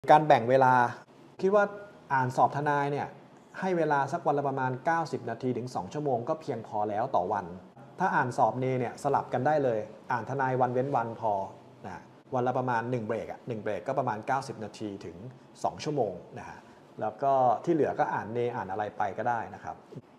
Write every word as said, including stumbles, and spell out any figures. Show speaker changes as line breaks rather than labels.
การแบ่งเวลาคิดว่าอ่านสอบทนายเนี่ยให้เวลาสักวันละประมาณเก้าสิบนาทีถึงสองชั่วโมงก็เพียงพอแล้วต่อวันถ้าอ่านสอบเนเนี่ยสลับกันได้เลยอ่านทนายวันเว้นวันพอนะวันละประมาณหนึ่งเบรกอ่ะหนึ่งเบรกก็ประมาณเก้าสิบนาทีถึงสองชั่วโมงนะฮะแล้วก็ที่เหลือก็อ่านเนอ่านอะไรไปก็ได้นะครับ